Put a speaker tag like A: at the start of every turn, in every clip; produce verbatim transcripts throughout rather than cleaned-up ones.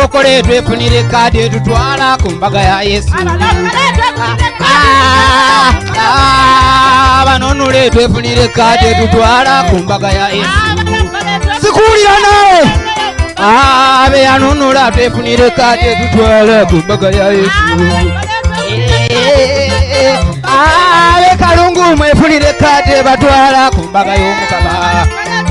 A: abalokole twefunire kadi tutwala ku mbaga ya Yesu. Abanonule twefunire kadi tutwala ku mbaga ya Yesu. Sikulira nawe abe anonula twefunire kadi tutwala ku mbaga ya Yesu. Abe kalungu mwefunire kadi batwala ku mbaga y'Omukama.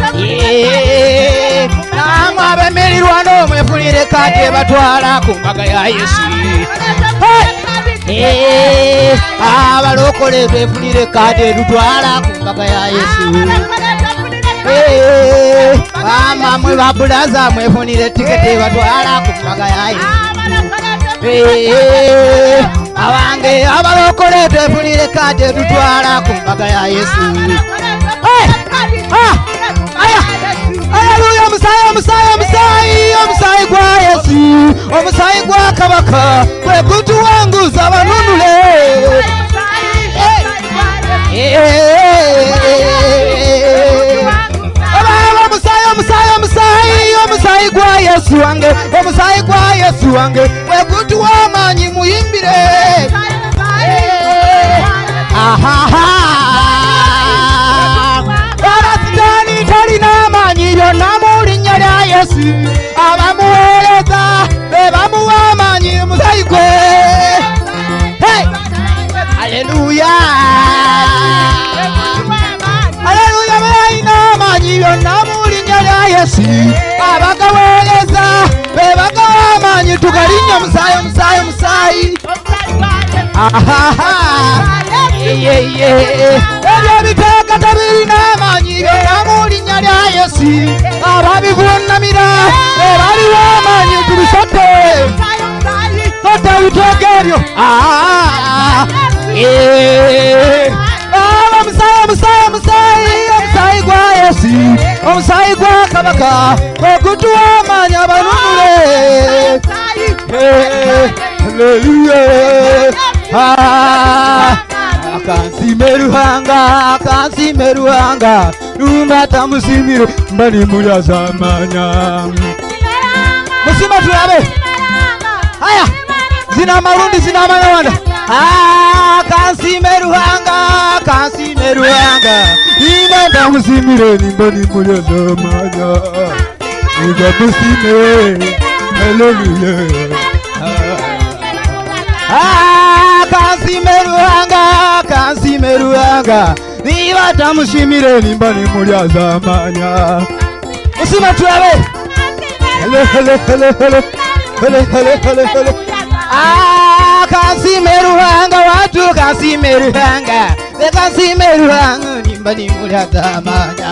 A: Namwe abemerirwano mwefunire kadi batwala ku mbaga ya Yesu. Abalokole twefunire kadi tutwala ku mbaga ya Yesu. Mama mwe babulaza mwefunire tiketi batwala ku mbaga ya Yesu. Abange abalokole twefunire kadi tutwala ku mbaga ya Yesu. Haleluya, Musaya, Musaya, Musaya, Musaya kwa Yesu, Musaya kwa Kabaka, kwe kutu wangu zabanunule. Baba, Musaya, Musaya, Musaya, Musaya kwa Yesu wange, Musaya kwa Yesu wange, kwe kutu wamanyi muyimbire. Ahaha. Namulinya lya Yesu abamuweleza bebamuwamanyi Musaya gwe. Haleluya, haleluya, bayina amanyi byonna mulinya lya Yesu abagaweleza bebagawamanyi tugalinya Musaya, Musaya, Musaya. Ahaha, ebyo biteeka tabirina amanyi byonna mulinya lya Yesu ababivunamira ebaliwo amanyi tubisote sote biteeka ebyo. Musaya, Musaya, Musaya, Musaya gwa Yesu, Musaya gwa Kabaka kwe kutuwa amanyi abanunule. Haleluya. Akansimeruhanga, akansimeruhanga, numata musimiro mbani mulazamanya. Musima tulabe. Haya, zina marundi zina manawanda. Akansimeruhanga, akansimeruhanga, numata musimiro mbani mulazamanya. Uga musime, haleluya. Akansimeruhanga, akansimeruhanga, niba tamushimire nimba nimulyazamanya. Musima tulabe. Hele hele hele hele hele hele hele hele. Akansimeruhanga watu kansimeruhanga, bekansimeruhanga nimba nimulyazamanya.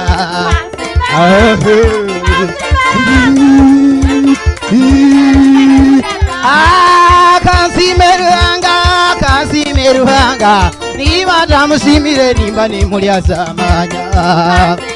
A: Akansimeruhanga, akansimeruhanga, niba tamushimire nimba nimulyazamanya.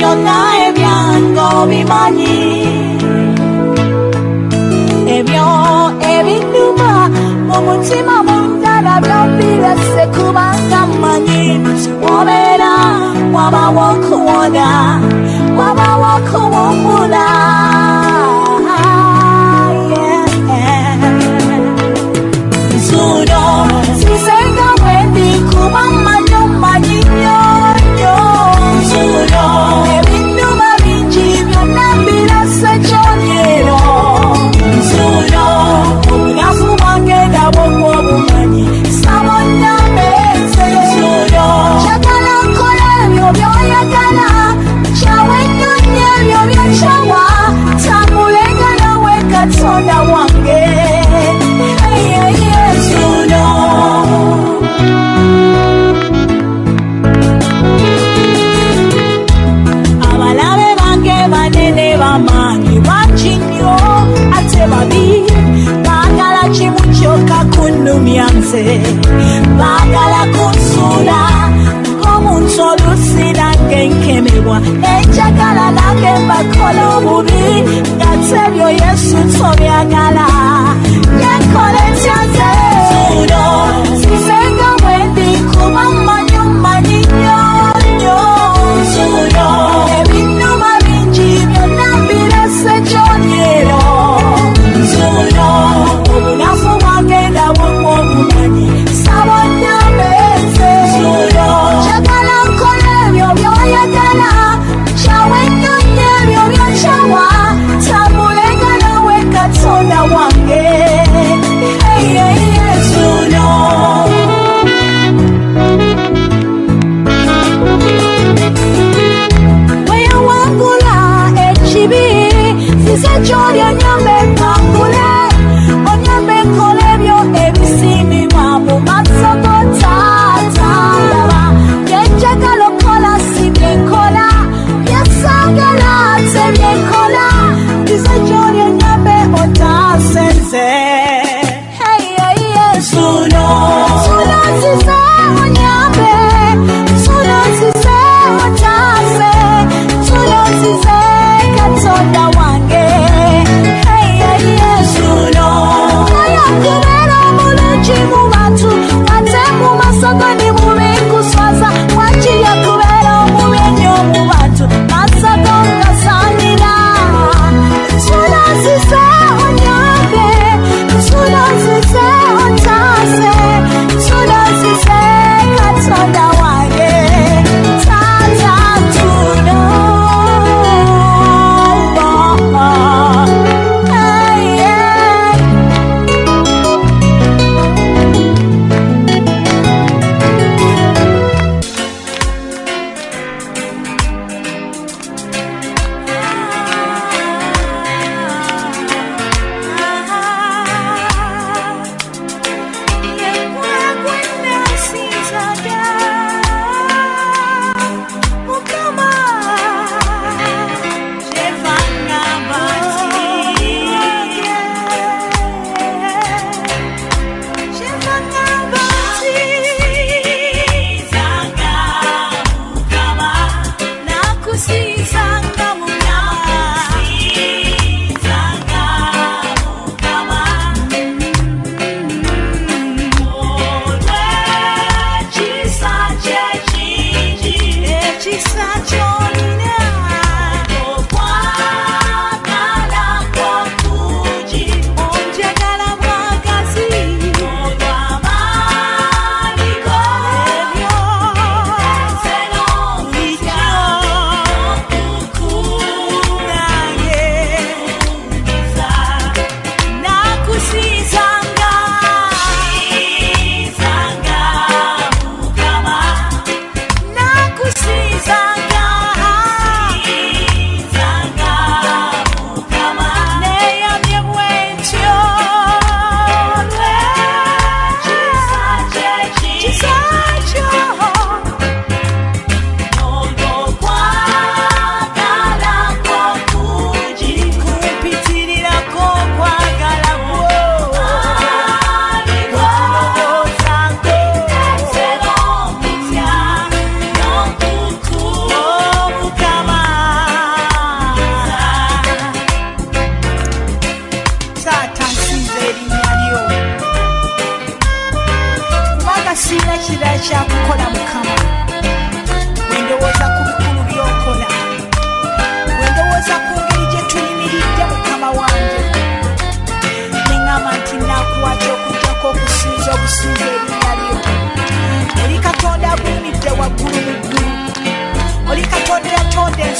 B: byonna ebyange obimanyi ebyo ebinduma mu mutima munda nabyo mbirese kubanga mmanyi wobeera wabawo okuwona wabawo okuwummula nzuno sisenga bwendi kuba mmanyi mmanyi nnyo nnyo nzuno ebinduma bingi byonna mbirese kyonyero nzuno obunafu bwange nabwo bw'obumanyi sabonna mbese nzuno njagala nkola ebyo by'oyagala kyawe nnyonyi ebyo by'okyawa tambulenga nawe katonda wange nzuno abalabe bange banene bamaanyi bangi nnyo ate babi baagala kimu kyokka kunnumya nze baagala kunsuula ng'omuntu oluusi nange nkemebwa enjagala nange mbakola obubi nga tebyo yesu tobyagala yenkola etya nze nzuno sisenga bwendi kuba mmanyi mmanyi nnyo nnyo nzuno ebinuma bingi byonna mbirese kyonyero nzuno obunafu bwange nabwo bw'obumanyi sabonna mbese nzuno njagala nkola ebyo by'oyagala kyawe nnyonyi ebyo by'okyawa tambulenga nawe katonda wange nzuno weyawangula ekibi size gy'oli onyambe mpangule onyambe nkola ebyo ebisiimibwa mu maaso go taata laba byenjagala okola si byenkola byensaagala ate byenkola size gy'oli onyambe otaase nze nzuno nzuno nzize onyambe nzuno nzize otaase nzuno nzize katonda wange nzuno kaya kubeera omulungi mu bantu ate mu maaso go ndi mubi nkuswaza wakiya kubeera omubi ennyo mu bantu maaso go ngasaanira nzuno nzize onyambe nzuno nzize otaase nzuno nzize katonda wange taata nzuno Nakusizanga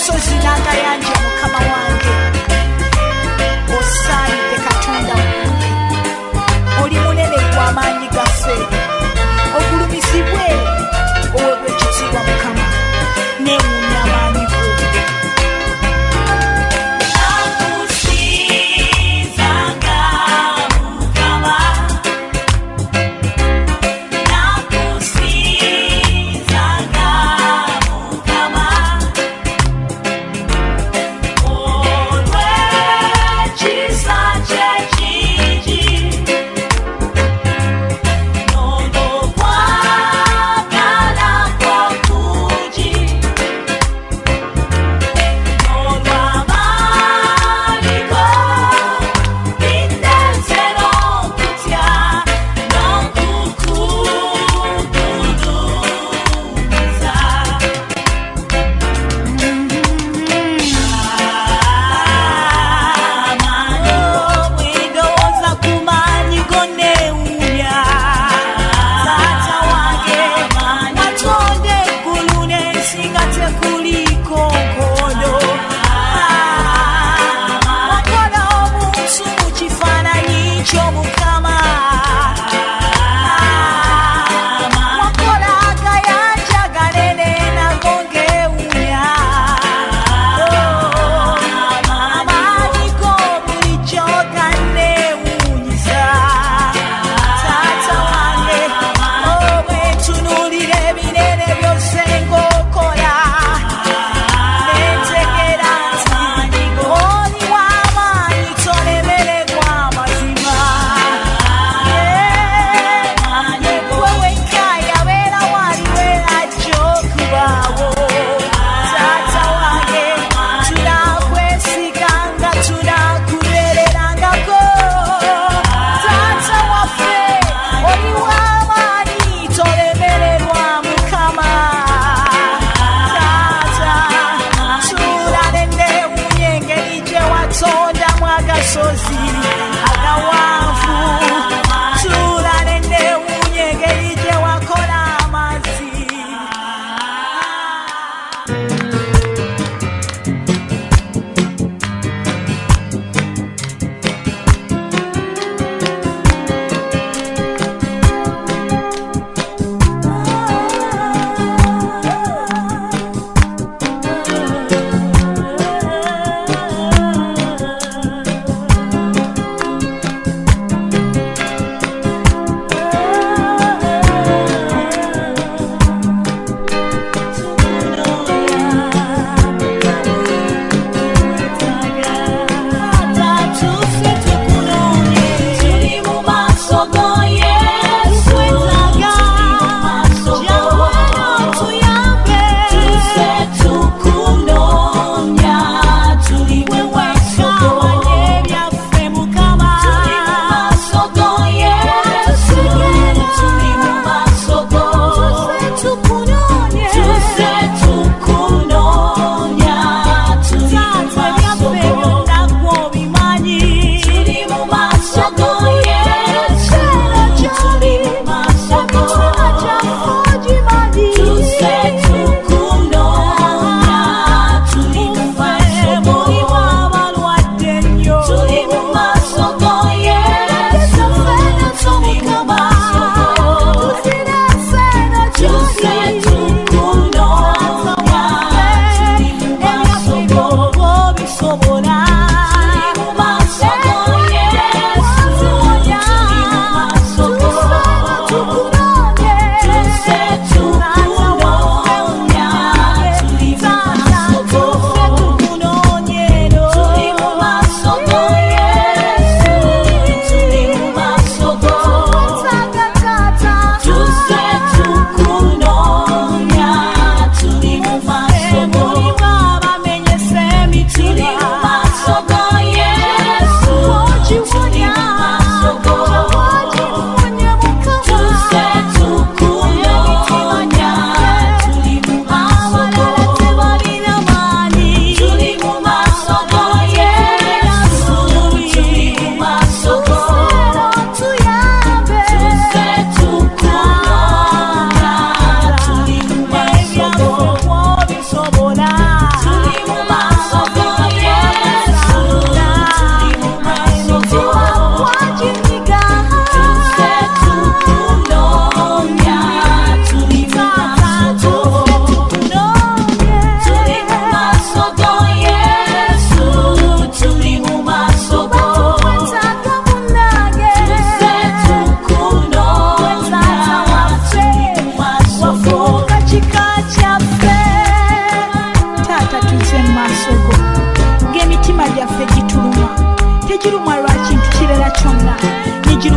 B: ensozi n'agayanja mukama wange osaanidde katonda mulungi oli munene gw'amaanyi gaffe ogulumizibwe oweebwa ekitiibwa mukama neewuunya amaanyi go
C: Oh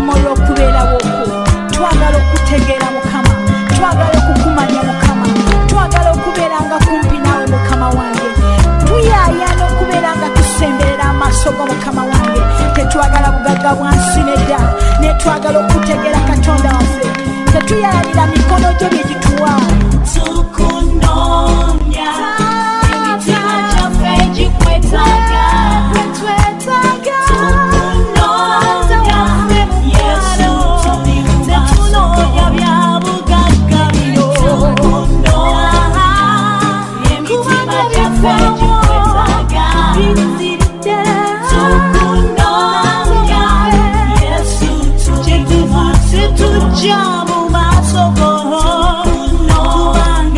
B: oluvannyuma olw'okubeerawo okwo twagala okutegeera mukama twagala okukumanya mukama twagala okubeeranga kumpi naawe mukama wange tuyaayana okubeera nga tusemberera amaaso go mukama wange tetwagala bugagga bwansi nedda ne twagala okutegeera katonda waffe tetuyaalira mikono gyo bye gituwa tukunoonya emitima gyaffe gikwetaaga twetaaga tukunoonya yesu tetunoonya bya bugagga bino tukunoonya emitima gyaffe gikwetaaga biziridde tukunoonya yesu kyetuva situjja mu maaso go kubanga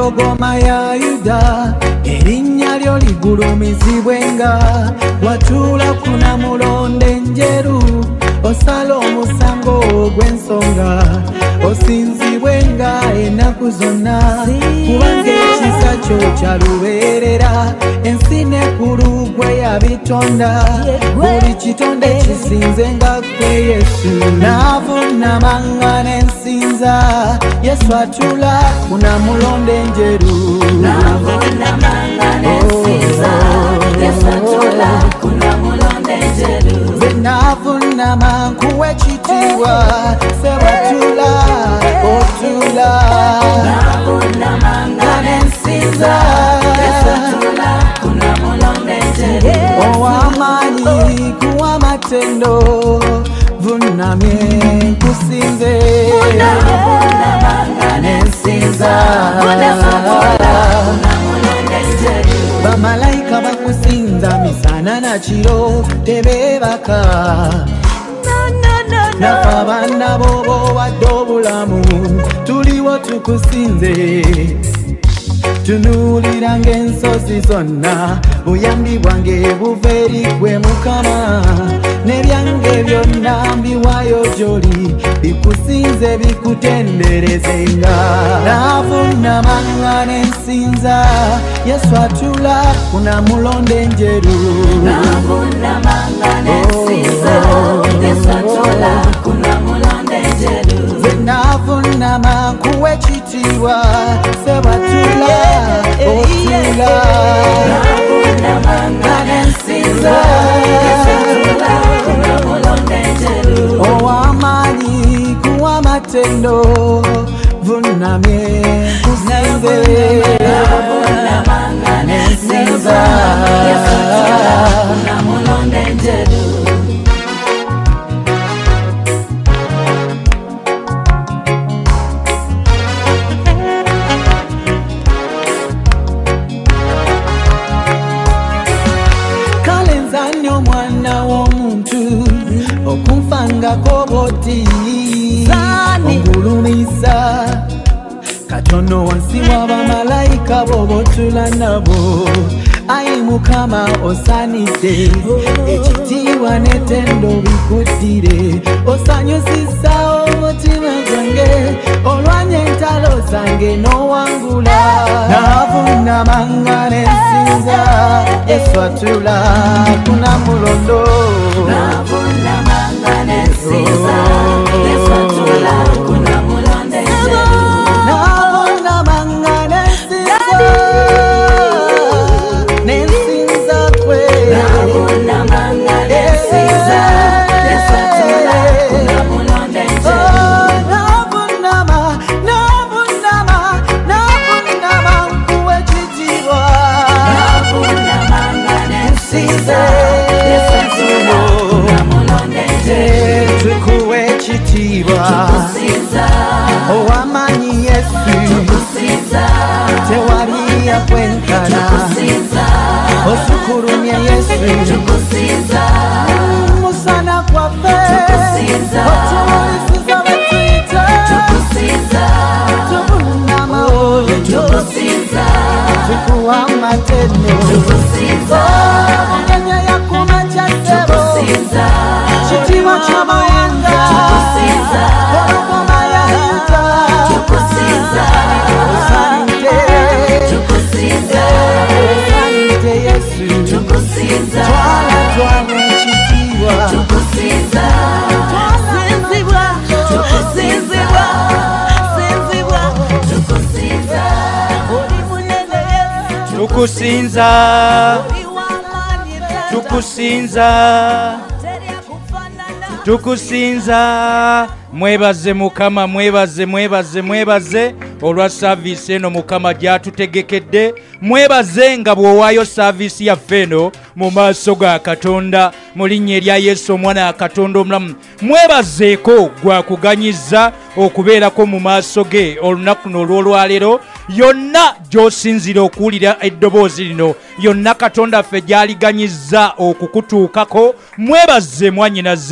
C: empologoma ya Yuda erinnya lyo ligulumizibwenga watuula kuna mulonde njeru osala omusango gw'ensonga osinzibwenga ennaku zonna kubanga ekisa kyo kya lubeerera ensi n'eggulu gwe yabitonda buli kitonde kisinzenga gwe Yesu naavunamanga n'ensinza Yesu atula kuna mulonde njeru naavunamanga n'ensinza Yesu atula kuna mulonde njeru zenavunama nkuwe ekitiibwa sebatula otula naavunamanga n'ensinza Yesu atula kuna mulonde njeru ow'amaanyi kuwa matendo vunamye nkusinze vunamanga n'ensinza bamalayika bakusinza misana na kiro tebeebaka nafe abaana booba wadde obulamu tuliwo tukusinze tunuulira ng'ensozi zonna buyambi bwange buva eri gwe Mukama n'ebyange byonna mbiwaayo gy'oli bikusinze bikutenderezenga naavunamanga n'ensinza Yesu atula kuna mulonde njeru naavunamanga n'ensinza Yesu atula kuna mulonde njeru zenavunama nkuwe ekitiibwa sebatula otula naavunamanga n'ensinza Yesu atula kuna mulonde njeru ow'amaanyi kuwa matendo vunamye kusinze naavunamanga n'ensinza Yesu atula kuna mulonde njeru omwana w'omuntu okunfangako boti ongulumisa katono wansi w'abamalayika bobotula nabo ayi Mukama osanidde ekitiibwa n'ettendo bikuddire osanyusisa omutima gwange olwanya entalo zange n'owangula naavunamanga n'ensinza Yesu atula kuna mulondo naavunamanga n'ensinza Yesu atula kuna mulonde njeru naavunamanga n'ensinza n'ensinza kwe naavunamanga n'ensinza Yesu atula kuna mulonde njeru naavunama naavunama naavunama nkuwe ekitiibwa naavunamanga n'ensinza Yesu atula kuna mulonde njeru tukuwe ekitiibwa ow'amaanyi Yesu tewali yakwenkana osukulumye Yesu musana kwaffe otuwulisiza betuyita tubunama oyo tukuwa amatendo ongenya yakuma kyasebo kitiibwa ky'amawanga olugoma yayita osanite osanite Yesu twala twana ekitiibwa sinzibwa sinzibwa sinzibwa oli munene Yesu tukusinza tukusinza tukusinza mwebaze Mukama mwebaze mwebaze mwebaze olwa service eno Mukama gyatutegekedde mwebaze nga bw'owaayo service yaffe eno mu maaso ga Katonda mu linnya erya Yesu omwana wa Katonda omulamu mwebazeeko gwakuganyiza okubeerako mu maaso ge olunaku n'olwolwaleero yonna gy'osinzira okuwulira eddoboozi lino yonna Katonda ffe gy'aliganyizza okukutuukako mwebaze mwannyinaze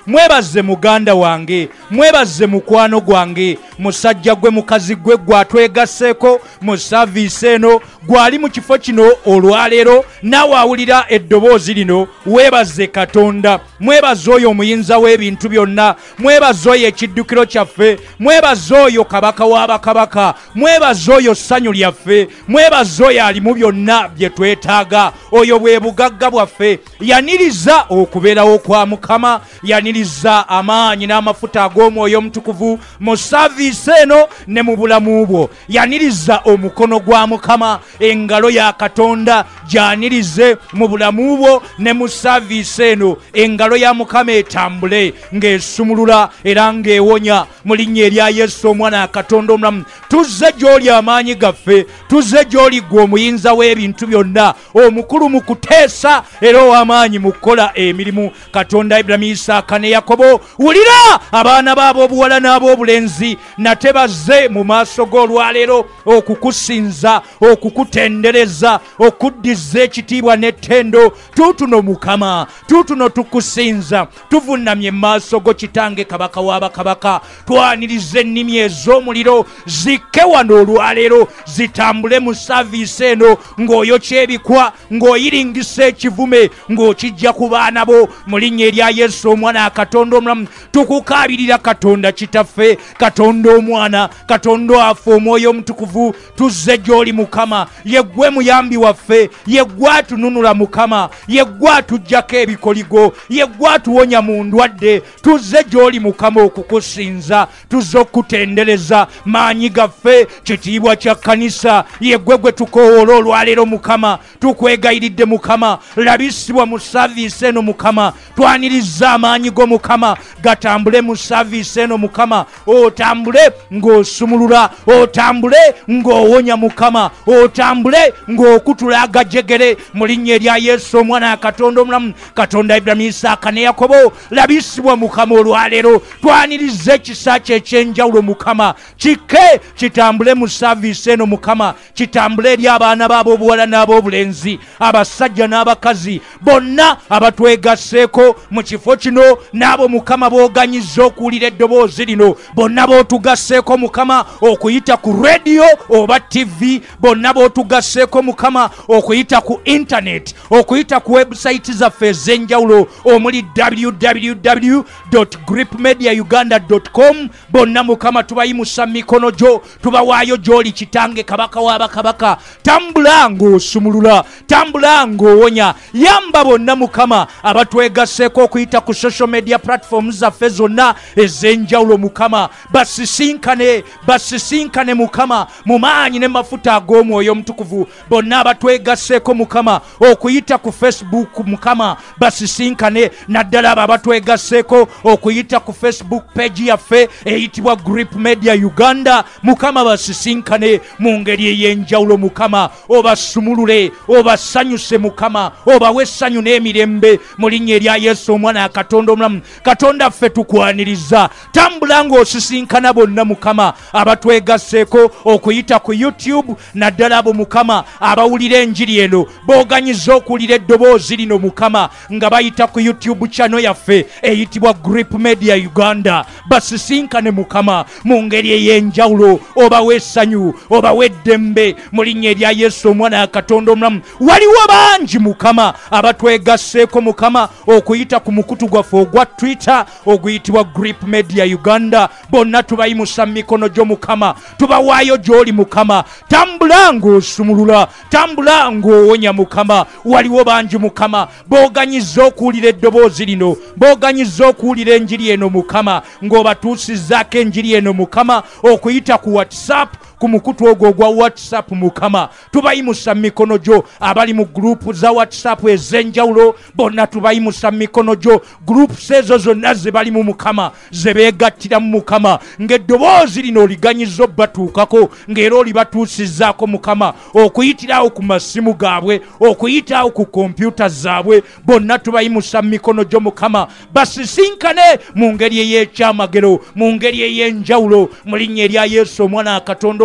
C: mwebaze muganda wange, mwebaze mukwano gwange, musajja gwe mukazi gwe gwatwegaseeko mu saviisi eno, gwali mu kifo kino olwaleero naawe awulira eddoboozi lino, weebaze Katonda, mwebaze oyo omuyinza w'ebintu byonna, mwebaze oyo ekiddukiro kyaffe, mwebaze oyo kabaka w'abakabaka, mwebaze oyo ssanyu lyaffe, mwebaze oyo ali mu byonna bye twetaaga, oyo bwe bugagga bwaffe. Yaniriza okubeerawo kwa Mukama, yaniriza amaanyi n'amafuta ag'Omwoyo Omutukuvu mu saviisi eno ne mu bulamu bwo, yaniriza omukono gwa Mukama, engalo ya Katonda gyanirize mu bulamu bwo ne mu saviisi eno, engalo ya Mukama etambule ng'esumulula era ng'ewonya mu linnya erya Yesu omwana wa Katonda omulamu. Tuzze gy'oli amaanyi gaffe, tuzze gy'oli gwe omuyinza w'ebintu byonna, omukulu mu kuteesa era ow'amaanyi mu kukola emirimu. Katonda Ibulayimu, Isaaka ne Yakobo, wulira abaana baabo obuwala n'ab'obulenzi nate bazze mu maaso g'olwaleero okukusinza, okukutendereza, okuddiza ekitiibwa n'ettendo. Tuutuno Mukama, tuutuno tukusinza, tuvunnamye mu maaso go Kitange Kabaka w'abakabaka, twaniriza ennimi ez'omuliro zikke wano olwaleero, zitambule mu saviisi eno ng'oyokya ebikwa, ng'oyiringisa ekivume, ng'okijja ku baana bo mu linnya erya Yesu omwana wa Katonda omulamu. Tukukaabirira Katonda Kitaffe, Katonda Omwana, Katonda waffe Omwoyo Omutukuvu, tuzze gy'oli Mukama, ye ggwe muyambi waffe, ye ggwe atununula Mukama, ye ggwe atuggyako ebikoligo, ye ggwe atuwonya mu ndwadde. Tuzze gy'oli Mukama okukusinza, tuzze okukutendereza, maanyi gaffe, kitiibwa kya kkanisa, ye ggwe gwe tukoowoola olwaleero Mukama. Tukwegayiridde Mukama, labisibwa mu saviisi eno Mukama, twaniriza amaanyi go Mukama gatambule mu saviisi eno Mukama, otambule ng'osumulula, otambule ng'owonya Mukama, otambule ng'okutula agajegere mu linnya erya Yesu omwana wa Katonda omulamu. Katonda Ibulayimu, Isaaka ne Yakobo, labisibwa Mukama olwaleero, twaniriza ekisa kye ekyenjawulo Mukama, kikke kitambule mu saviisi eno Mukama, kitambule eri abaana baabo obuwala n'ab'obulenzi, abasajja n'abakazi bonna abatwegasseeko mu kifo kino, n'abo Mukama booganyizza okuwulira eddoboozi lino, bonna bootugasseeko Mukama okuyita ku radio oba tivi, bonna bootugasseeko Mukama okuyita ku internet, okuyita ku website zaffe ez'enjawulo omuli w w w dot grip media uganda dot com, bonna Mukama tubayimusa mikono gyo, tubawaayo gy'oli Kitange Kabaka w'abakabaka. Tambula ng'osumulula, tambula ng'owonya, yamba bonna Mukama abatwegasseeko okuyita ku social media platforms zaffe zonna ez'enjawulo Mukama, basisinkane, basisinkane Mukama mu maanyi ne mafuta ag'Omwoyo Omutukuvu. Bonna abatwegasseeko Mukama okuyita ku Facebook Mukama, basisinkane, naddala abo abatwegasseeko okuyita ku Facebook page yaffe eyitibwa Grip Media Uganda Mukama, basisinkane mu ngeri ey'enjawulo Mukama, obasumulule, obasanyuse Mukama, obawe essanyu n'emirembe mu linnya erya Yesu omwana wa Katonda omulamu. Katonda ffe tukwaniriza, tambula ng'osisinkana bonna Mukama abatwegasseeko okuyita ku YouTube, naddala abo Mukama abawulira enjiri eno booganyiza okuwulira eddoboozi lino Mukama nga bayita ku YouTube channel yaffe eyitibwa Grip Media Uganda, basisinkane Mukama mu ngeri ey'enjawulo, obawe essanyu, obawe eddembe mu linnya erya Yesu omwana wa Katonda omulamu. Waliwo bangi Mukama abatwegasseeko Mukama okuyita ku mukutu gwaffe ogwa Twitter oguyitibwa Grip Media Uganda, bonna tubayimusa mikono gyo Mukama, tubawaayo gy'oli Mukama. Tambula ng'osumulula, tambula ng'owonya Mukama. Waliwo bangi Mukama booganyizza okuwulira eddoboozi lino, booganyizza okuwulira enjiri eno Mukama, ng'obatuusizzaako enjiri eno Mukama okuyita ku WhatsApp, ku mukutu ogwo ogwa WhatsApp Mukama. Tubayimusa mikono gyo abali mu group za WhatsApp ez'enjawulo, bonna tubayimusa mikono gyo, groups ezo zonna ze bali mu Mukama, ze beegattira mu Mukama, ng'eddoboozi lino oliganyizza obbatuukako, ng'era olibatuusizzaako Mukama okuyitirawo ku masimu gaabwe, okuyitirawo ku kompyuta zaabwe. Bonna tubayimusa mikono gyo Mukama, basisinkane mu ngeri ey'ekyamagero, mu ngeri ey'enjawulo mu linnya erya Yesu omwana wa Katonda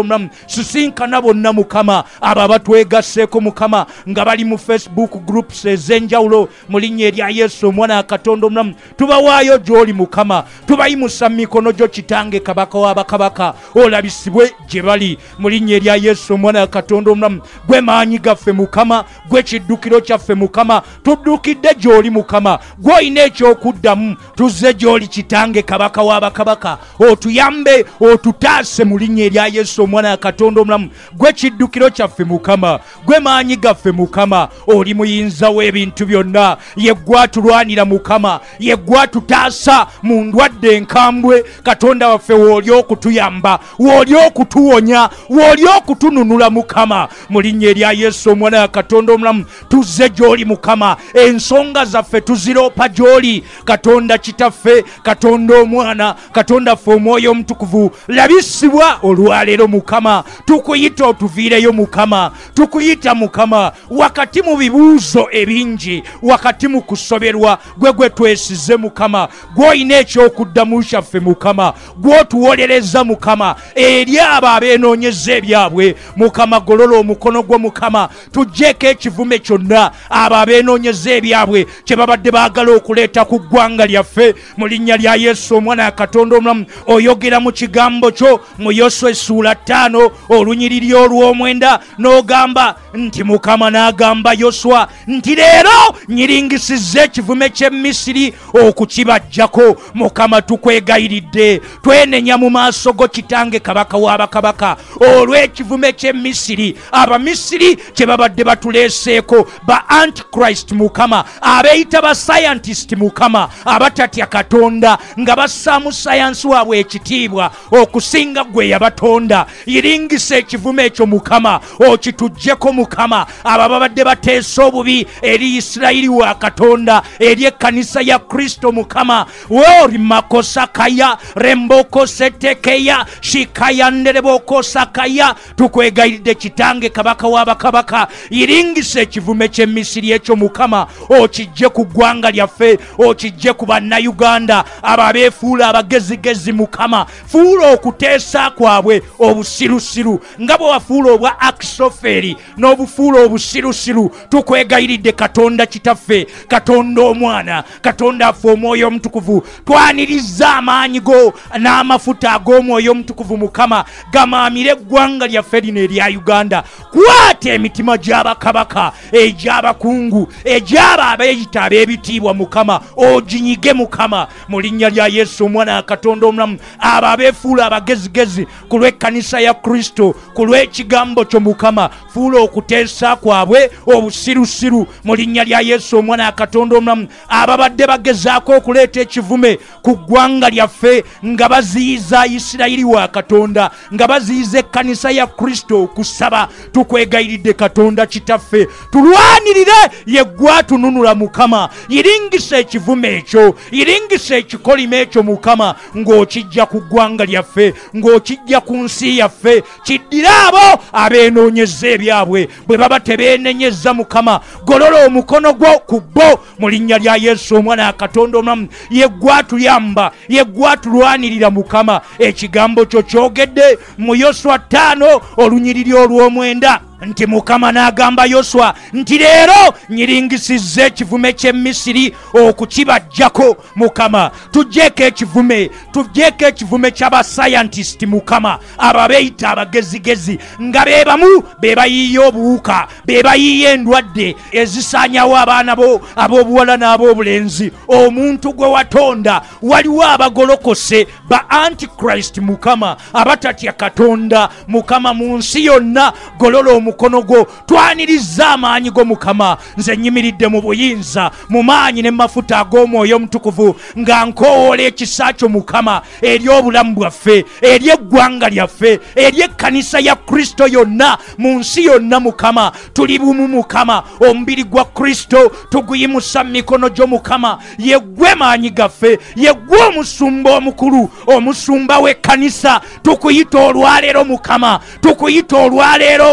C: omulamu sisinkana bonna mukama abo abatwegasseeko mukama nga bali mu Facebook groups ez'enjawulo mu linnya erya Yesu omwana wa Katonda omulamu tubawaayo gy'oli mukama tubayimusa mu mikono gyo kitange kabaka w'abakabaka olabisibwe gye bali mu linnya erya Yesu omwana wa Katonda omulamu gwe maanyi gaffe mukama gwe kiddukiro kyaffe mukama tuddukidde gy'oli mukama gw'olina ekyokuddamu tuzze gy'oli kitange kabaka w'abakabaka otuyambe otutaase mu linnya erya Yesu omwana wa Katonda omulamu gwe kiddukiro kyaffe mukama gwe maanyi gaffe mukama oli muyinza w'ebintu byonna ye gwatulwanira mukama ye gwatutaasa mu ndwadde enkambwe Katonda waffe w'oli okutuyamba w'oli okutuwonya w'oli okutununula mukama mu linnya erya Yesu omwana wa Katonda omulamu tuzze gy'oli mukama ensonga zaffe tuziroopa gy'oli Katonda kitaffe Katonda omwana Katonda ffe omwoyo omutukuvu labisibwa olwaleero mukama tukuyita otuviireyo mukama tukuyita mukama wakati mu bibuuzo ebingi wakati mu kusoberwa gwe gwe twesize mukama gw'olina ekyokuddamu kyaffe mukama gw'otuwolereza mukama eri abo abeenoonyeza ebyabwe mukama golola omukono gwo mukama tuggyeko ekivume kyonna abo abeenoonyeza ebyabwe kye babadde baagala okuleeta ku ggwanga lyaffe mu linnya lya Yesu omwana wa Katonda omulamu oyogera mu kigambo kyo mu Yoswa essuula ttaano olunyiriri olw'omwenda n'ogamba nti mukama n'agamba Yoswa nti leero nyiringisizza ekivume ky'e Misiri okukibajjako mukama tukwegayiridde twenenya mu maaso go kitange kabaka w'abakabaka olw'ekivume ky'e Misiri abamisiri kye babadde batuleeseeko ba antichrist mukama abeeyita ba scientist mukama abatatya Katonda nga bassaamu sayansi waabwe ekitiibwa okusinga gwe yabatonda yiringisa ekivume ekyo mukama okituggyeko mukama abo babadde bateesa obubi eri Isirayiri wa Katonda eri ekkanisa ya Kristo mukama wori makosakaya remboko setekeya shikaya ndereboko sakaya tukwegayiridde kitange kabaka w'abakabaka yiringisa ekivume ky'e Misiri ekyo mukama okijje ku ggwanga lyaffe okijje ku bannayuganda abo abeefuula abagezigezi mukama fuula okuteesa kwabwe obusirusiru nga bwe wafuula obwa Akisoferi n'obufuula obusirusiru tukwegayiridde Katonda kitaffe Katonda omwana Katonda affe omwoyo omutukuvu twaniriza amaanyi go n'amafuta ag'omwoyo omutukuvu mukama gamaamire eggwanga lyaffe lino erya Uganda kwata emitima gy'abakabaka egy'abakungu egy'abo abeeyita ab'ebitiibwa mukama oginyige mukama mu linnya lya Yesu omwana wa Katonda omulamu abo abeefuula abagezigezi ku lw'ekkanisa ya Kristo ku lw'ekigambo kyo mukama fuula okuteesa kwabwe obusirusiru mu linnya lya Yesu omwana wa Katonda omulamu ababadde bagezaako okuleeta ekivume ku ggwanga lyaffe nga baziyiza Isirayiri wa Katonda nga baziyiza ekkanisa ya Kristo okusaba tukwegayiridde Katonda kitaffe tulwanirire ye gwatununula mukama yiringisa ekivume ekyo yiringisa ekikolima ekyo mukama ng'okijja ku ggwanga lyaffe ng'okijja ku nsi yaffe kiddire abo abeenoonyeza ebyabwe bwe baba tebeenenyezza mukama golola omukono gwo ku bo mu linnya lya Yesu omwana wa Katonda omulamu ye gwatuyamba ye gwatulwanirira mukama ekigambo kyo kyogedde mu Yoswa ttaano olunyiriri olw'omwenda nti mukama n'agamba Yoswa nti leero nyiringisizza ekivume ky'e Misiri okukibajjako mukama tuggyeko ekivume tuggyeko ekivume ky'abascientist mukama abo abeeyita abagezigezi nga be bamu be bayiiya obuwuka be bayiiya endwadde ezisaanyawo abaana bo ab'obuwala n'ab'obulenzi omuntu gwe watonda waliwo abagolokose ba antichrist mukama abatatya Katonda mukama mu nsi yonna golola omukono gwo twaniriza amaanyi go mukama nze nyimiridde mu buyinza mu maanyi ne mafuta ag'omwoyo omutukuvu nga nkowoola ekisa kyo mukama eri obulamu bwaffe eri eggwanga lyaffe eri ekkanisa ya Kristo yonna mu nsi yonna mukama tuli bumu mukama omubiri gwa Kristo tuguyimusa mu mikono gyo mukama yeggwe maanyi gaffe yeggwe omusumba omukulu omusumba w'ekkanisa tukuyita olwaleero mukama tukuyita olwaleero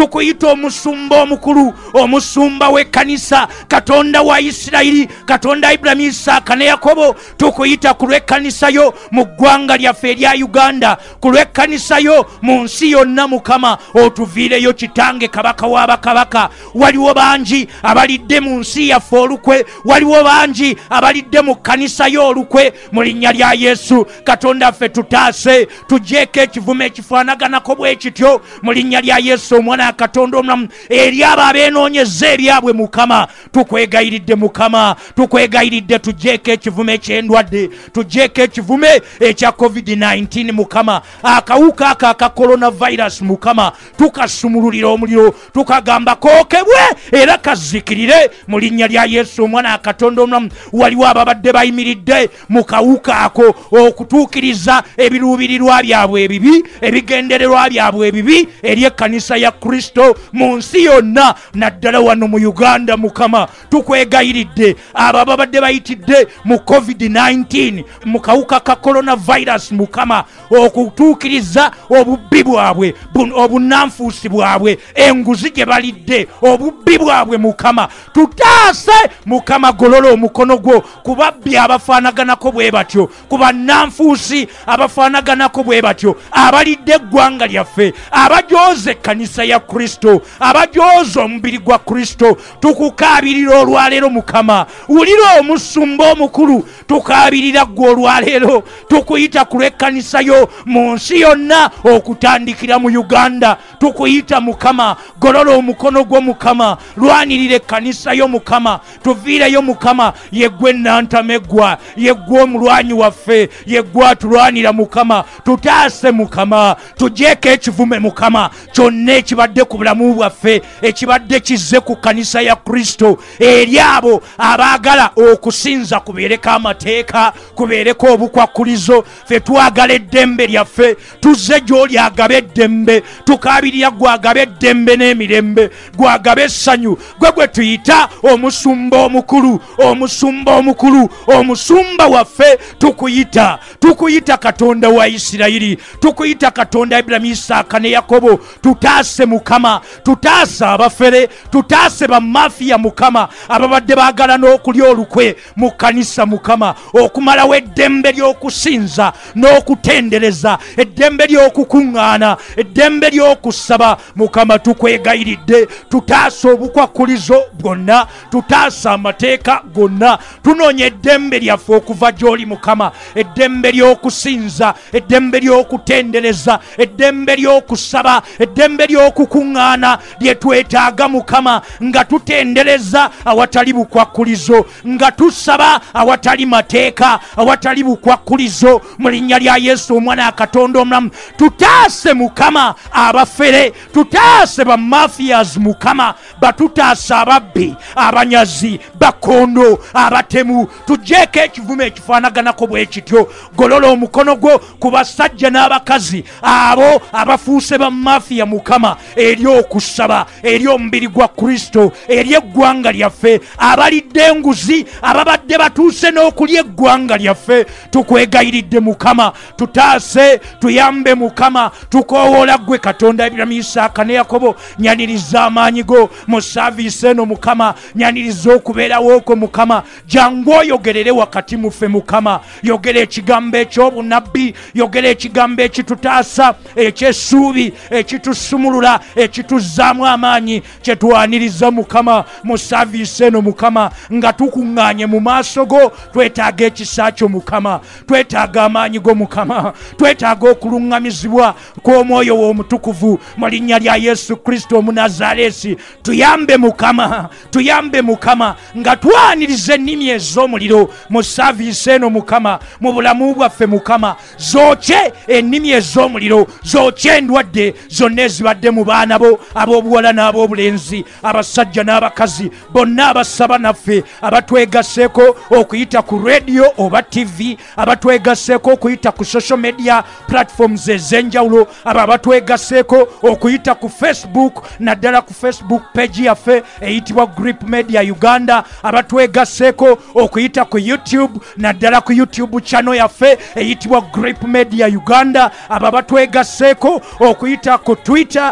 C: tukuyita omusumba omukulu, omusumba w'ekkanisa, Katonda wa Isirayiri, Katonda Ibulayimu, Isaaka ne Yakobo, tukuyita ku lw'ekkanisa yo mu ggwanga lyaffe erya Uganda, ku lw'ekkanisa yo mu nsi yonna Mukama, otuviireyo Kitange Kabaka w'abakabaka. Waliwo bangi abalidde mu nsi yaffe olukwe, waliwo bangi abalidde mu kkanisa yo olukwe, mu linnya lya Yesu Katonda ffe tutaase, tugyeko ekivume ekifaanaganako bwe kityo mu linnya lya Yesu Omwana wa Katonda omulamu, eri abo abeenoonyeza ebyabwe Mukama. Tukwegayiridde Mukama, tukwegayiridde tugyeko ekivume eky'endwadde, tugyeko ekivume ekya covid nineteen Mukama, akawuka aka aka coronavirus Mukama, tukasumululira omuliro, tukagamba kookebwe era kazikirire mu linnya lya Yesu Omwana wa Katonda omulamu. Waliwo ababadde bayimiridde mu kawuka ako okutuukiriza ebiruubirirwa byabwe ebibi, ebigendererwa byabwe ebibi eri ekkanisa ya Kristo mu nsi yonna, naddala wano mu Uganda Mukama. Tukwegayiridde abo ababadde bayitidde mu covid nineteen, mu kawuka ka coronavirus Mukama, okutuukiriza obubbi bwabwe, obunanfuusi bwabwe, enguzi gye balidde, obubbi bwabwe Mukama. Tutaase Mukama, golola omukono gwo ku babbi abafaanaganako bwe batyo, ku bannanfuusi abafaanaganako bwe batyo, abalidde eggwanga lyaffe, abajooza ekkanisa ya Kristo, abajooza omubiri gwa Kristo. Tukukaabirira olwaleero Mukama, wulira omusumba omukulu, tukaabirira ggwe olwaleero, tukuyita ku lw'ekkanisa yo mu nsi yonna okutandikira mu Uganda. Tukuyita Mukama, golola omukono gwo Mukama, lwanirira ekkanisa yo Mukama, tuviireyo Mukama, yeggwe nantameggwa, yeggwe omulwanyi waffe, yeggwe atulwanira Mukama. Tutaase Mukama, tugyeko ekivume Mukama kyonna ekibadde ku bulamu bwaffe, ekibadde kizze ku kkanisa ya Kristo, eri abo abaagala okusinza kubeereko amateeka, kubeereko obukwakkulizo. Ffe twagala eddembe lyaffe, tuzze gy'oli agabe eddembe, tukaabirira gwagabe eddembe n'emirembe, gwagabe essanyu, gwe gwe tuyita omusumba omukulu, omusumba omukulu, omusumba waffe. Tukuyita, tukuyita Katonda wa Isirayiri, tukuyita Katonda Ibulayimu, Isaaka ne Yakobo. Tutaase Mukama, tutaase abafere, tutaase bamafiya Mukama, ababadde baagala n'okulya olukwe mu kkanisa Mukama, okumalawo eddembe ly'okusinza n'okutendereza, eddembe ly'okukuŋŋaana, eddembe ly'okusaba Mukama. Tukwegayiridde, tutaase obukwakkulizo bwonna, tutaase amateeka gonna, tunoonya eddembe lyaffe okuva gy'oli Mukama, eddembe ly'okusinza, eddembe ly'okutendereza, eddembe ly'okusaba, eddembe ly'okukuŋŋaana lye twetaaga Mukama, nga tutendereza awatali bukwakkulizo, nga tusaba awatali mateeka, awatali bukwakkulizo, mu linnya lya Yesu Omwana wa Katonda omulamu. Tutaase Mukama abafere, tutaase bamafias Mukama, batutaase ababbi, abanyazi, bakondo, abatemu. Tugyeko ekivume ekifaanaganako bwe kityo, golola omukono gwo ku basajja n'abakazi abo abafuuse bamafiya Mukama, eri okusaba, eri omubiri gwa Kristo, eri eggwanga lyaffe, abalidde enguzi, ababadde batuuse n'okulya eggwanga lyaffe. Tukwegayiridde Mukama, tutaase, tuyambe Mukama, tukoowoola ggwe Katonda Ibulayimu, Isaaka ne Yakobo. Nyaniriza amaanyi go mu saaviisi eno Mukama, nyaniriza okubeerawo okwo Mukama. Jangu oyogerere wakati muffe Mukama, yogera ekigambo eky'obunabbi, yogera ekigambo ekitutaasa, eky'essuubi, ekitusumulula, ekituzzaamu amaanyi, kye twaniriza Mukama mu saaviisi eno Mukama, nga tukuŋŋaanye mu maaso go. Twetaaga ekisa kyo Mukama, twetaaga amaanyi go Mukama, twetaaga okuluŋŋamizibwa kw'Omwoyo wo Omutukuvu mu linnya lya Yesu Kristo Omunazaalesi. Tuyambe Mukama, tuyambe Mukama, nga twaniriza ennimi ez'omuliro mu saaviisi eno Mukama, mu bulamu bwaffe Mukama. Zookye ennimi ez'omuliro, zookye endwadde zonna ezibadde mu baana bo ab'obuwala n'ab'obulenzi, abasajja n'abakazi, bonna abasaba naffe, abatwegasseeko okuyita ku radio oba T V, abatwegasseeko okuyita ku social media platforms ez'enjawulo, abo abatwegasseeko okuyita ku Facebook, naddala ku Facebook page yaffe eyitibwa Grip Media Uganda, abatwegasseeko okuyita ku YouTube, naddala ku YouTube channel yaffe eyitibwa Grip Media Uganda, abo abatwegasseeko okuyita ku Twitter, naddala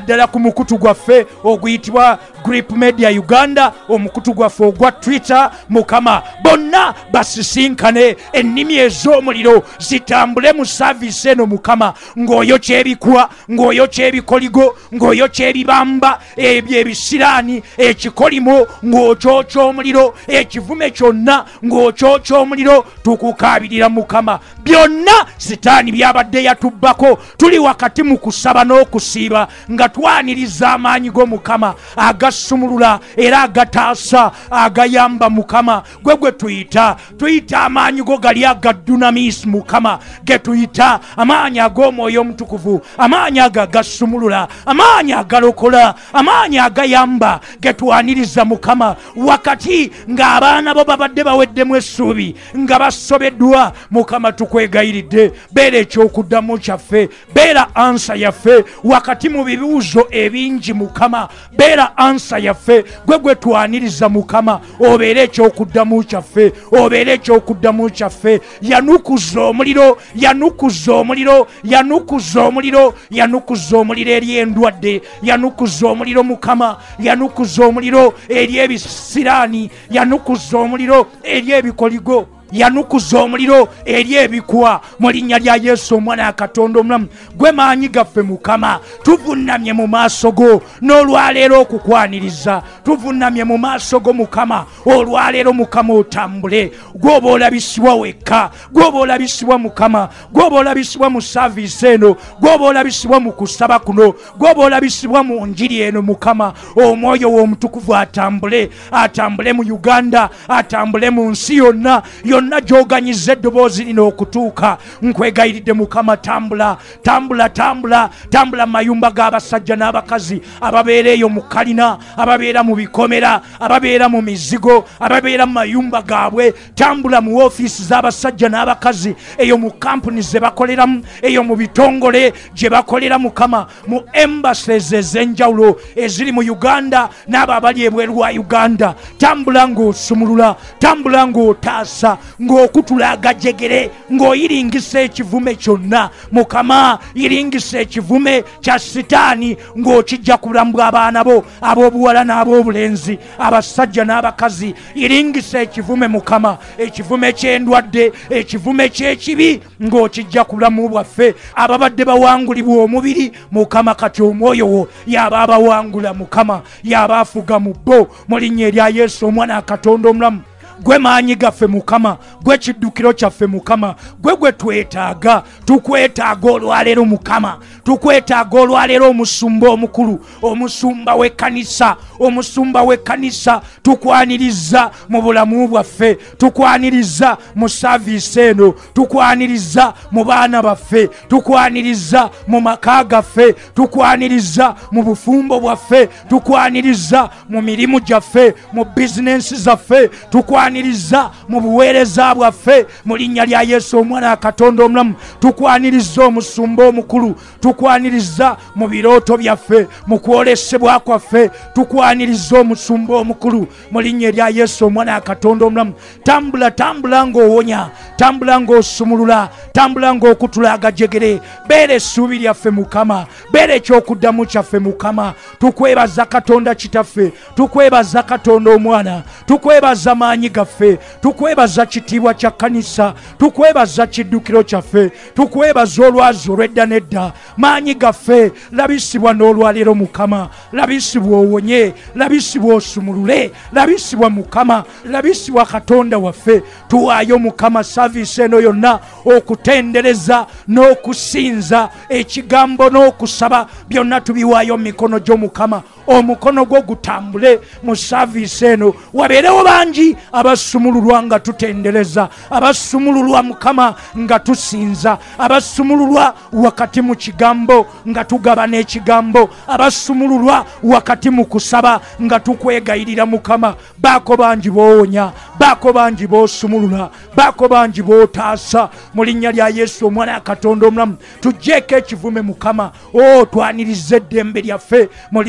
C: naddala ku mukutu gwaffe oguyitibwa Grip Media Uganda, omukutu gwaffe ogwa Twitter. Mukama bonna basisinkane, ennimi ez'omuliro zitambule mu service eno Mukama, ng'oyokya ebikwa, ng'oyokya ebikoligo, ng'oyokya ebibamba, ebyo ebisiraani, ekikolimo ng'okyokya omuliro, ekivume kyonna ng'okyokya omuliro. Tukukaabirira Mukama, byonna sitaani byabadde yatubbako, tuli wakati mu kusaba n'okusiiba nga twaniriza amaanyi go Mukama agasumulula era agataasa agayamba Mukama, gwe gwe tuyita tuyita amaanyi go gali aga dunamis Mukama, ge tuyita amaanyi ag'omwoyo omutukuvu, amaanyi ago agasumulula, amaanyi agalokola, amaanyi agayamba, ge twaniriza Mukama wakati ng'abaana bo babadde baweddemu essuubi nga basobeddwa. Mukama tukwegayiridde, beera ekyokuddamu kyaffe, beera ansa yaffe wakati mu bibuuzo ebingi Mukama, beera ansa yaffe, gwe gwe twaniriza Mukama, obeere ekyokuddamu kyaffe, obeere ekyokuddamu kyaffe. Yanukuza omuliro, yanukuza omuliro, yanukuza omuliro, yanukuza omuliro eri endwadde, yanukuza omuliro Mukama, yanukuza omuliro eri ebisiraani, yanukuza omuliro eri ebikoligo, yanukuza omuliro eri ebikwa mu linnya lya Yesu omwana wa Katonda omulamu. Gwe maanyi gaffe Mukama, tuvunnamye mu maaso go n'olwaleero okukwaniriza, tuvunnamye mu maaso go Mukama olwaleero Mukama otambule. Gwoba olabisibwa wekka, gwoba olabisibwa Mukama, gwoba olabisibwa mu service eno, gwoba olabisibwa mu kusaba kuno, gwoba olabisibwa mu njiri eno Mukama. Omwoyo w'omutukuvu atambule, atambule mu Uganda, atambule mu nsi yonna yonna gy'oganyiza eddoboozi lino okutuuka. Nkwegayiridde Mukama, tambula tambula tambula tambula mu mayumba g'abasajja n'abakazi ababeera eyo mu kalina, ababeera mu bikomera, ababeera mu mizigo, ababeera mu mayumba gaabwe. Tambula mu ofiisi z'abasajja n'abakazi, eyo mu kampuni ze bakoleramu, eyo mu bitongole gye bakolera Mukama, mu embassies ez'enjawulo eziri mu Uganda n'abo abali ebweru wa Uganda. Tambula ng'osumulula, tambula ng'otaasa, ng'okutula agajegere, ng'oyiringisa ekivume kyonna Mukama, yiringisa ekivume kya sitaani ng'okijja ku bulamu bw'abaana bo ab'obuwala n'ab'obulenzi, abasajja n'abakazi. Yiringisa ekivume Mukama, ekivume ky'endwadde, ekivume ky'ekibi ng'okijja ku bulamu bwaffe. Ababadde bawangulibwa omubiri Mukama, kati omwoyo wo yaba abawangula Mukama, yaba afuga mu bo mu linnya erya Yesu omwana wa Katonda omulamu. Gwe maanyi gaffe Mukama, gwe kiddukiro kyaffe Mukama, gwe gwe twetaaga. Tukwetaaga olwaleero Mukama, tukwetaaga olwaleero omusumba omukulu, omusumba w'ekkanisa, omusumba w'ekkanisa. Tukwaniriza mu bulamu bwaffe, tukwaniriza mu service eno, tukwaniriza mu baana baffe, tukwaniriza mu maka gaffe, tukwaniriza mu bufumbo bwaffe, tukwaniriza mu mirimu gyaffe, mu bizinensi zaffe, tukwaniriza mu buweereza bwaffe mu linnya lya Yesu omwana wa Katonda omulamu. Tukwaniriza omusumba omukulu, tukwaniriza mu birooto byaffe, mu kwolesebwa kwaffe, tukwaniriza omusumba omukulu mu linnya erya Yesu omwana wa Katonda omulamu. Tambula tambula ng'owonya, tambula ng'osumulula, tambula ng'okutula agajegere. Beera essuubi lyaffe Mukama, beera ekyokuddamu kyaffe Mukama. Tukwebaza Katonda Kitaffe, tukwebaza Katonda Omwana, tukwebaza maanyi gaffe, tukwebaza kitiibwa kya kkanisa, tukwebaza kiddukiro kyaffe, tukwebaza olwazi olw'edda n'edda. Maanyi gaffe labisibwa n'olwaleero Mukama, labisibwa owonye, labisibwa osumulule, labisibwa Mukama, labisibwa Katonda waffe. Tuwaayo Mukama service eno yonna okutendereza n'okusinza, ekigambo n'okusaba byonna tubiwaayo mu mikono gyo Mukama. Omukono gwo gutambule mu service eno, wabeerewo bangi abasumululwa nga tutendereza, abasumululwa Mukama nga tusinza, abasumululwa wakati mu kigambo nga tugaba n'ekigambo, abasumululwa wakati mu kusaba nga tukwegayirira Mukama. Baako bangi boowonya, baako bangi boosumulula, baako bangi bootaasa mu linnya lya Yesu omwana wa Katonda omulamu. Tuggyeko ekivume Mukama, o twaniriza eddembe lyaffe mu linnya erya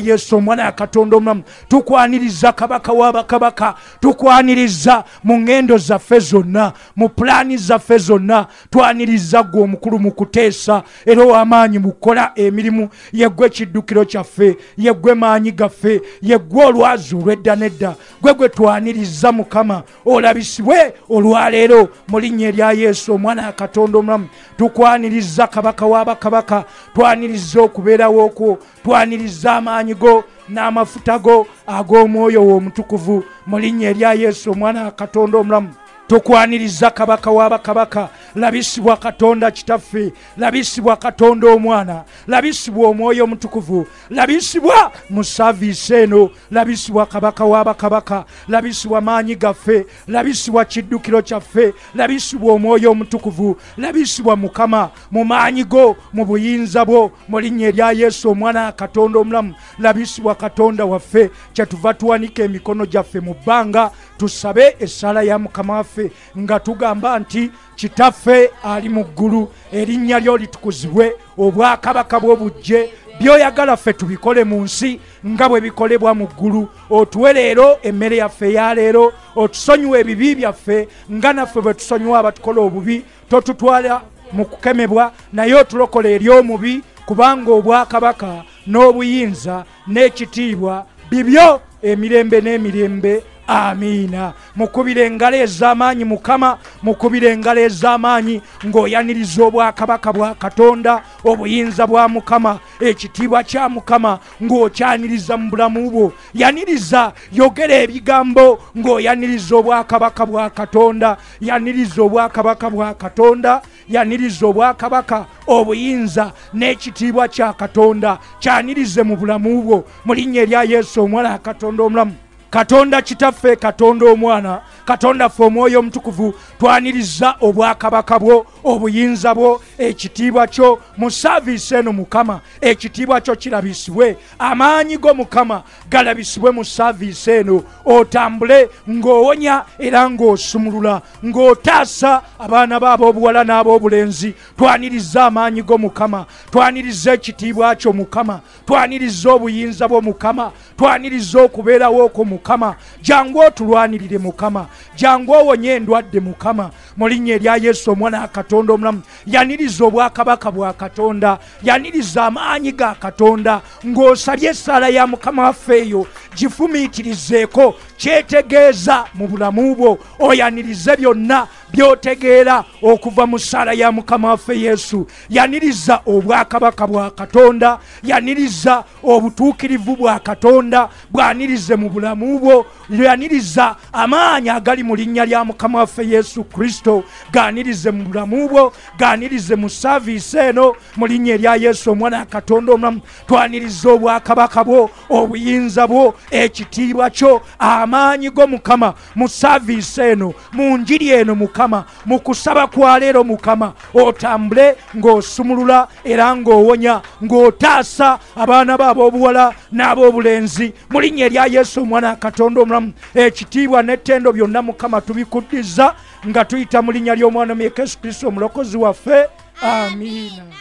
C: Yesu omwana ya Katonda omulamu tukwaniriza kabaka w'abakabaka tukwaniriza mu ngendo zaffe zonna mu pulaani zaffe zonna twaniriza gwe omukulu mu kuteesa era ow'amaanyi mu kukola emirimu yeggwe ekiddukiro kyaffe yeggwe maanyi gaffe yeggwe olwazi olw'edda n'edda gwe gwe twaniriza Mukama olabisibwe olwaleero mu linnya erya Yesu omwana ya Katonda omulamu tukwaniriza kabaka w'abakabaka twaniriza okubeerawo okwo twaniriza amaanyi go n'amafuta go ag'omwoyo w'omutukuvu mu linnya erya Yesu omwana wa Katonda omulamu tukwaniriza kabaka w'abakabaka labisibwa Katonda kitaffe labisibwa Katonda omwana labisibwa omwoyo omutukuvu labisibwa mu saavisi eno labisibwa kabaka w'abakabaka labisibwa maanyi gaffe labisibwa kiddukiro kyaffe labisibwa omwoyo omutukuvu labisibwa Mukama mu maanyi go mu buyinza bwo mu linnya erya Yesu omwana wa Katonda omulamu labisibwa Katonda waffe kyetuva tuwanika emikono gyaffe mu bbanga tusabe essala ya Mukama waffe nga tugamba nti kitaffe ali mu ggulu erinnya lyo litukuzibwe obwakabaka bw'obujje byoyagala ffe tubikole mu nsi nga bwe bikolebwa mu ggulu otuwe leero emmere yaffe ya leero otusonyiwe ebibi byaffe nga naffe bwe tusonyiwa abatukola obubi totutwala mu kukemebwa naye otulokola eri omubi kubanga obwakabaka n'obuyinza n'ekitiibwa bibyo emirembe n'emirembe amiina mukubire engalo ez'amaanyi Mukama mukubire engalo ez'amaanyi ng'oyaniriza obwakabaka bwa Katonda obuyinza bwa Mukama ekitiibwa kya Mukama ng'okyaniriza mu bulamu bwo yaniriza yogera ebigambo ng'oyaniriza obwakabaka bwa Katonda yaniriza obwakabaka bwa Katonda yaniriza obwakabaka obuyinza n'ekitiibwa kya Katonda kyanirize mu bulamu bwo mu linnya erya Yesu omwana wa Katonda omulamu Katonda kitaffe Katonda omwana Katonda ffe omwoyo omutukuvu twaniriza obwakabaka bwo obuyinza bwo ekitiibwa kyo mu saavisi eno Mukama ekitiibwa kyo kirabisibwe amaanyi go Mukama galabisibwe mu saavisi eno otambule ng'owonya era ng'osumulula ng'otaasa abaana b'ab'obuwala n'ab'obulenzi twaniriza amaanyi go Mukama twaniriza ekitiibwa kyo Mukama twaniriza obuyinza bwo Mukama twaniriza okubeerawo okwo Mukama jangu otulwanirire Mukama jangu owonye endwadde Mukama mu linnya erya Yesu omwana wa Katonda omulamu yaniriza obwakabaka bwa Katonda yaniriza amaanyi ga Katonda ng'osabye essala ya Mukama waffe eyo gifumiitirizeeko kyetegeeza mu bulamu bwo oyanirize byonna byotegeera okuva mu ssala ya Mukama waffe Yesu yaniriza obwakabaka bwa Katonda yaniriza obutuukirivu bwa Katonda bwanirize mu bulamu bwo yaniriza amaanyi agali mu linnya lya Mukama waffe Yesu Kristo ganirize mu bulamu bwo ganirize mu saavisi eno mu linnya erya Yesu omwana wa Katonda omulamu twaniriza obwakabaka bwo obuyinza bwo ekitiibwa kyo amaanyi go Mukama mu saavisi eno mu njiri eno Mukama mu kusaba kwa leero Mukama otambule ng'osumulula era ng'owonya ng'otaasa abaana b'ab'obuwala n'ab'obulenzi mu linnya erya Yesu omwana wa Katonda omulamu ekitiibwa n'ettendo byonna Mukama tubikuddiza nga tuyita mu linnya ly'omwana mu Yesu Kristo omulokozi waffe amiina.